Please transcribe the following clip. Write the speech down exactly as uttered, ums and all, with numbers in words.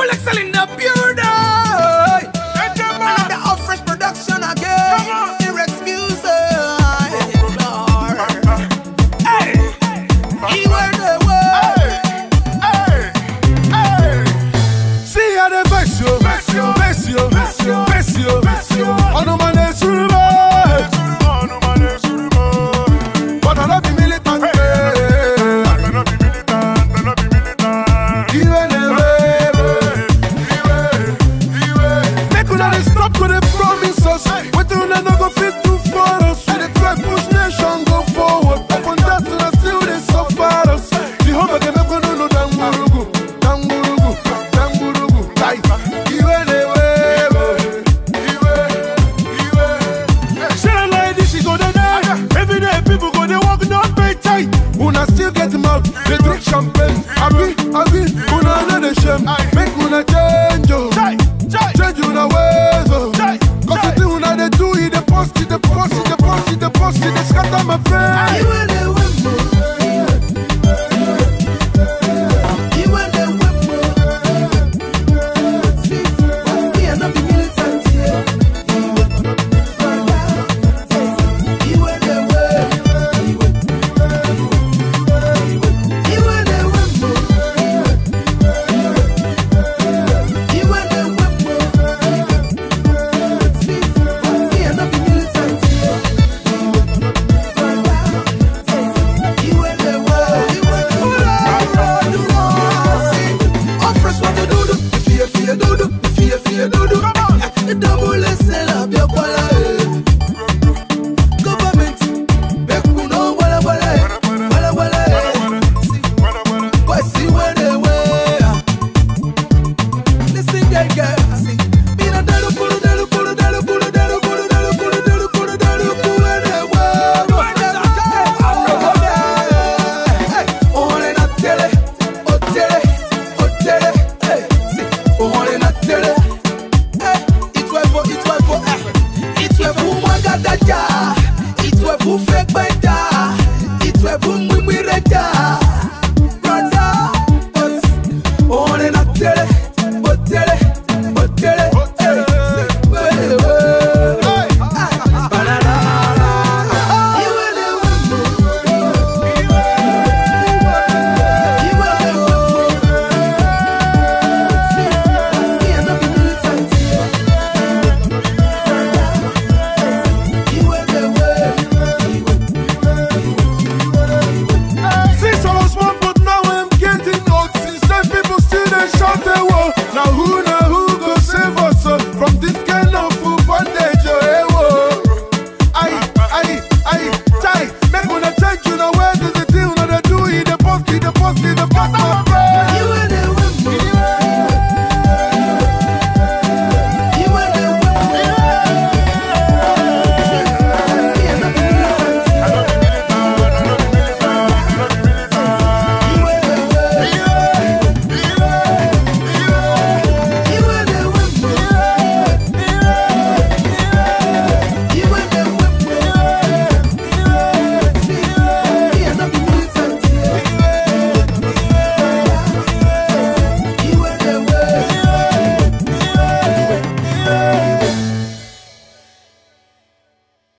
Full Excel in the building. Another off fresh production again. T-Rex music. Hey, he were the way. See how they vex you, vex you, vex you, vex you, vex you, vex you. On the man is Suruba, but I don't be militant. I don't be militant, I don't be militant. Even the way, make una dey stop to dey promise us. Wetin una no go fit do for us. We dey try push nation go forward. Upon that una still dey suffer us. The home dey make una know dangurugu, dangurugu, dangurugu. Like even the way, shine like this, she go dey die. Every day people go dey walk, not pay tight. Una still get mouth, they drink champagne. Abi, abi, una no dey shame.